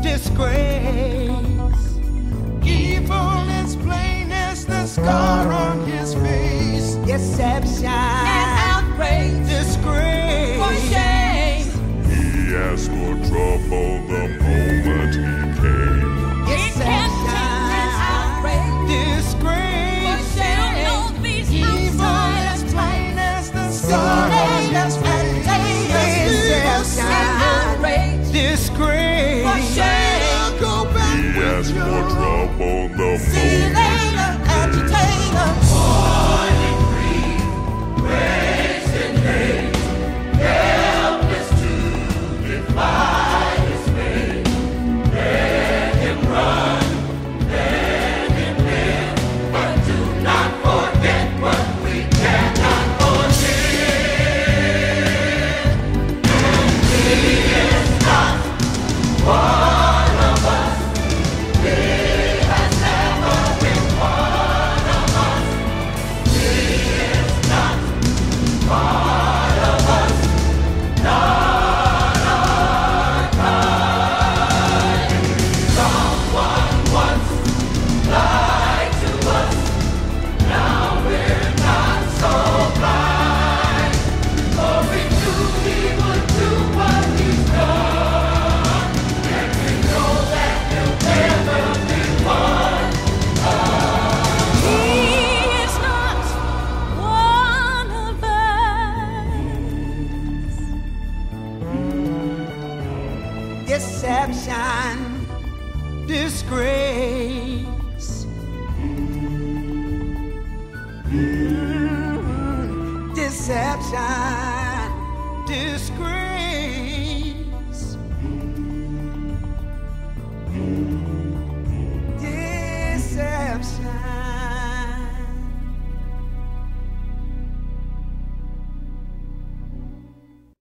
disgrace. Evil is plain as the scar on his face. Deception and outrage, disgrace, for shame. He asked for trouble the moment he came. Deception and outrage, disgrace, for shame. Evil is plain as the scar on his face. Deception and outrage, disgrace, for shame. He asked for trouble the moment See you later, agitator. Morning grief, grace and hate, helpless to defy his fate. Let him run, let him live, but do not forget what we cannot forgive. He is not one of us. He has never been one of us. He is not part of us, not our kind. Someone once lied to us, now we're not so blind. For we knew he would do what he's done, and we know that he'll never be one. He is not one of us. Deception, disgrace. Deception, disgrace.